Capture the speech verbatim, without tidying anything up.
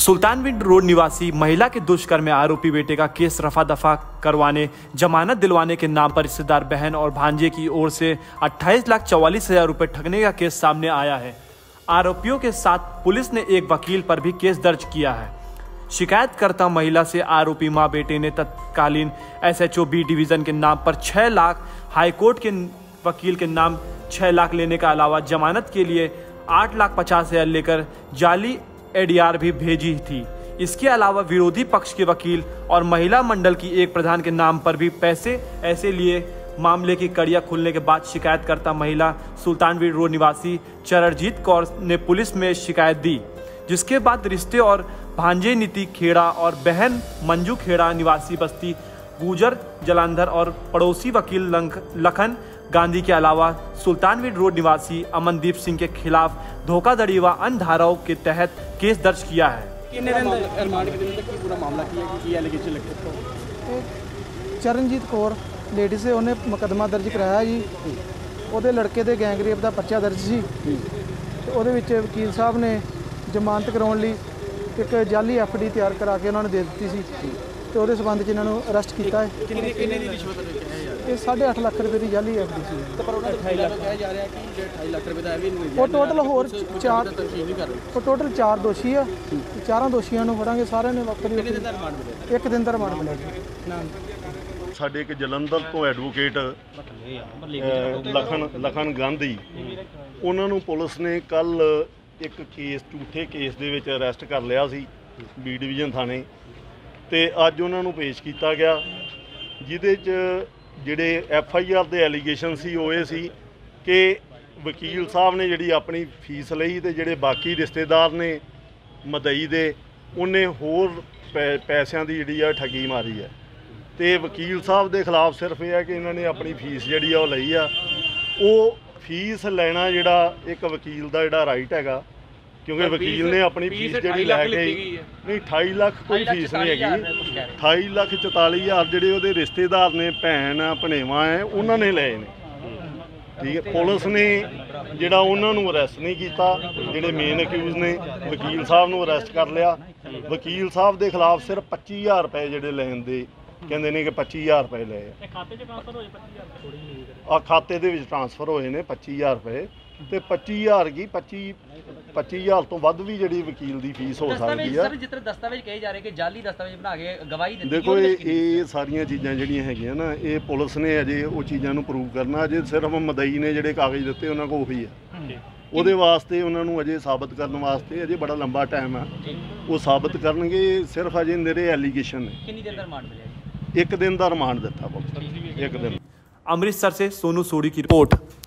Sultanwind road निवासी महिला के दुष्कर्म में आरोपी बेटे का केस रफा दफा करवाने, जमानत दिलवाने के नाम पर रिश्तेदार बहन और भांजे की ओर से अट्ठाईस लाख चौवालीस हजार रुपए ठगने का केस सामने आया है। आरोपियों के साथ पुलिस ने एक वकील पर भी केस दर्ज किया है। शिकायतकर्ता महिला से आरोपी मां बेटे ने तत्कालीन S H O B division के नाम पर छह लाख, हाईकोर्ट के वकील के नाम छह लाख लेने का अलावा जमानत के लिए आठ लाख पचास हजार लेकर जाली एडीआर भी भेजी थी। इसके अलावा विरोधी पक्ष के वकील और महिला मंडल की एक प्रधान के नाम पर भी पैसे ऐसे लिए। मामले की कड़ियां खुलने के बाद शिकायतकर्ता महिला सुल्तानविंड रोड निवासी चरणजीत कौर ने पुलिस में शिकायत दी, जिसके बाद रिश्ते और भांजे नीति खेड़ा और बहन मंजू खेड़ा निवासी बस्ती गुजर जलंधर और पड़ोसी वकील लखन गांधी के अलावा सुल्तानविंड रोड निवासी अमनदीप सिंह के खिलाफ धोखाधड़ी व अन्य धाराओं के तहत केस दर्ज किया है। चरणजीत कौर लेडी से उन्हें मुकदमा दर्ज कराया जी। ਉਹਦੇ लड़के के गैंगरेप का पर्चा दर्ज सी। ਉਹਦੇ ਵਿੱਚ वकील साहब ने जमानत कराने ਲਈ एक जाली एफ डी तैयार करा के उन्होंने दे दी सी ਤੇ ਉਹਦੇ ਸੰਬੰਧ ਚ ਇਹਨਾਂ ਨੂੰ ਅਰੈਸਟ ਕੀਤਾ ਹੈ। ਕਿੰਨੇ ਕਿੰਨੇ ਦੀ ਰਿਸ਼ਵਤ ਲਿਆ ਜਾ ਇਹ ਸਾਢੇ ਅੱਠ ਲੱਖ ਰੁਪਏ ਦੀ ਜਾਲੀ ਐਫ ਡੀ ਸੀ। ਤੇ ਪਰ ਉਹਨਾਂ ਅਠਾਈ ਲੱਖ ਕਿਹਾ ਜਾ ਰਿਹਾ ਕਿ ਅਠਾਈ ਲੱਖ ਰੁਪਏ ਦਾ ਇਹ ਵੀ ਨਹੀਂ। ਉਹ ਟੋਟਲ ਹੋਰ ਚਾਰ ਤਫਸੀਲ ਨਹੀਂ ਕਰ ਰਹੇ। ਉਹ ਟੋਟਲ ਚਾਰ ਦੋਸ਼ੀ ਆ। ਚਾਰਾਂ ਦੋਸ਼ੀਆਂ ਨੂੰ ਫੜਾਂਗੇ ਸਾਰਿਆਂ ਨੇ ਵੱਖਰੀ ਵੱਖਰੀ ਇੱਕ ਦਿਨ ਦਾ ਰਿਮਾਂਡ ਮਿਲੇਗਾ। ਸਾਡੇ ਇੱਕ ਜਲੰਧਰ ਤੋਂ ਐਡਵੋਕੇਟ ਲਖਨ ਲਖਨ ਗਾਂਧੀ, ਉਹਨਾਂ ਨੂੰ ਪੁਲਿਸ ਨੇ ਕੱਲ ਇੱਕ ਕੇਸ ਝੂਠੇ ਕੇਸ ਦੇ ਵਿੱਚ ਅਰੈਸਟ ਕਰ ਲਿਆ ਸੀ ਬੀ ਡਿਵੀਜ਼ਨ ਥਾਣੇ ਤੇ ਅੱਜ ਉਹਨਾਂ ਨੂੰ ਪੇਸ਼ ਕੀਤਾ ਗਿਆ, ਜਿਹਦੇ 'ਚ ਜਿਹੜੇ ਐਫ ਆਈ ਆਰ ਦੇ ਐਲੀਗੇਸ਼ਨ ਸੀ ਉਹ ਇਹ ਸੀ ਕਿ ਵਕੀਲ ਸਾਹਿਬ ਨੇ ਜਿਹੜੀ ਆਪਣੀ ਫੀਸ ਲਈ ਤੇ ਜਿਹੜੇ ਬਾਕੀ ਰਿਸ਼ਤੇਦਾਰ ਨੇ ਮਦਈ ਦੇ ਉਹਨੇ ਹੋਰ ਪੈ ਪੈਸਿਆਂ ਦੀ ਜਿਹੜੀ ਆ ਠੱਗੀ ਮਾਰੀ ਹੈ। ਤੇ ਵਕੀਲ ਸਾਹਿਬ ਦੇ ਖਿਲਾਫ ਸਿਰਫ ਇਹ ਹੈ ਕਿ ਇਹਨਾਂ ਨੇ ਆਪਣੀ ਫੀਸ ਜਿਹੜੀ ਆ ਉਹ ਲਈ ਆ। ਉਹ ਫੀਸ ਲੈਣਾ ਜਿਹੜਾ ਇੱਕ ਵਕੀਲ ਦਾ ਜਿਹੜਾ ਰਾਈਟ ਹੈਗਾ, क्योंकि वकील ने अपनी फीस जी लैके नहीं अठाई लाख कोई फीस नहीं हैगी। अठाई लाख चौताली हज़ार जोड़े वो रिश्तेदार ने भैन भनेवा है उन्होंने ले ने। ठीक है, पुलिस ने जोड़ा उन्होंने अरैसट नहीं किया, जोड़े मेन अक्यूज ने वकील साहब को अरैसट कर लिया। वकील साहब के खिलाफ सिर्फ पच्ची हज़ार रुपए जोड़े लैन दे कहते हैं कि पच्ची हज़ार रुपए ले आ खाते के ट्रांसफर होए ने पच्ची हज़ार रुपए ਤੇ पच्ची हज़ार की पच्ची पच्ची हज़ार तो ਵੱਧ भी ਜਿਹੜੀ ਵਕੀਲ ਦੀ ਫੀਸ ਹੋ ਸਕਦੀ ਹੈ। ਜਿਸ ਤਰ੍ਹਾਂ ਦਸਤਾਵੇਜ਼ ਕਹੇ ਜਾ ਰਹੇ ਕਿ ਜਾਲੀ ਦਸਤਾਵੇਜ਼ ਬਣਾ ਕੇ ਗਵਾਹੀ ਦਿੱਤੀ। ਦੇਖੋ ਇਹ ਇਹ ਸਾਰੀਆਂ ਚੀਜ਼ਾਂ ਜਿਹੜੀਆਂ ਹੈਗੀਆਂ ਨਾ, ਇਹ ਪੁਲਿਸ ਨੇ ਅਜੇ ਉਹ ਚੀਜ਼ਾਂ ਨੂੰ ਪ੍ਰੂਵ ਕਰਨਾ। ਅਜੇ ਸਿਰਫ ਮਦਈ ਨੇ ਜਿਹੜੇ ਕਾਗਜ਼ ਦਿੱਤੇ ਉਹਨਾਂ ਕੋਲ ਉਹੀ ਹੈ। ਉਹਦੇ ਵਾਸਤੇ ਉਹਨਾਂ ਨੂੰ ਅਜੇ ਸਾਬਤ ਕਰਨ ਵਾਸਤੇ ਅਜੇ ਬੜਾ ਲੰਬਾ ਟਾਈਮ ਹੈ। ਉਹ ਸਾਬਤ ਕਰਨਗੇ, ਸਿਰਫ ਅਜੇ ਨਿਰੇ ਐਲੀਗੇਸ਼ਨ ਨੇ। ਕਿੰਨੀ ਦਿਨ ਦਾ ਰਿਮਾਂਡ ਮਿਲਿਆ? ਇੱਕ ਦਿਨ ਦਾ ਰਿਮਾਂਡ ਦਿੱਤਾ ਪੁਲਿਸ, ਇੱਕ ਦਿਨ। अमृतसर से सोनू सोडी की रिपोर्ट।